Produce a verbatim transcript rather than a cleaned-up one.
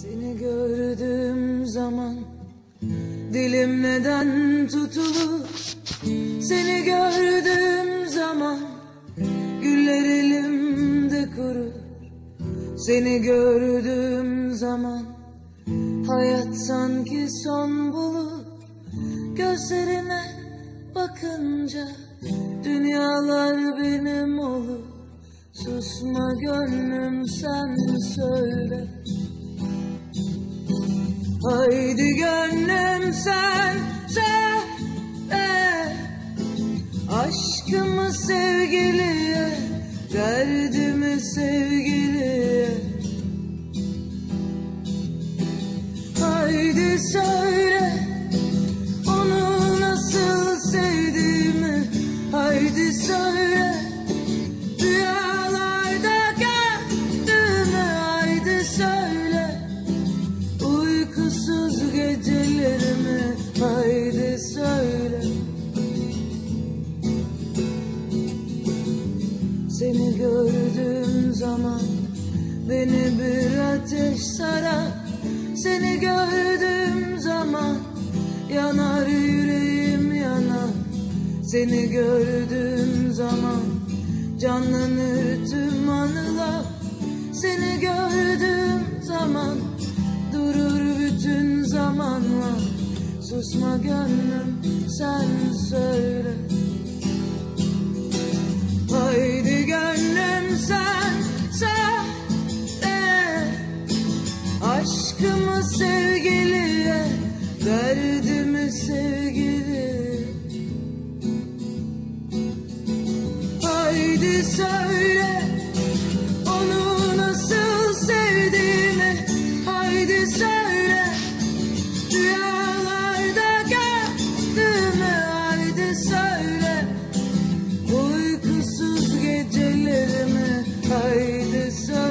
Seni gördüğüm zaman dilim neden tutulur? Seni gördüğüm zaman güller elimde kurur. Seni gördüğüm zaman hayat sanki son bulur. Gözlerine bakınca dünyalar benim olur. Susma gönlüm, sen söyle. Haydi gönlüm, sen söyle. Aşkımı sevgiliye, derdimi sevgiliye. Haydi söyle, onu nasıl sevdiğimi. Haydi söyle, rüyalarda gördüğümü. Haydi söyle, uykusuz gecelerimi. Haydi söyle. Seni gördüğüm zaman beni bir ateş sarar. Seni gördüğüm zaman yanar yüreğim, yanar. Seni gördüğüm zaman canlanır tüm anılar. Seni gördüğüm zaman durur bütün zamanlar. Susma gönlüm, sen söyle. Haydi gönlüm, sen söyle. Aşkımı sevgiliye, derdimi sevgiliye. Haydi söyle, onu nasıl sevdiğimi. Haydi söyle, rüyalarda gördüğümü. Haydi söyle, uykusuz gecelerimi. Haydi söyle.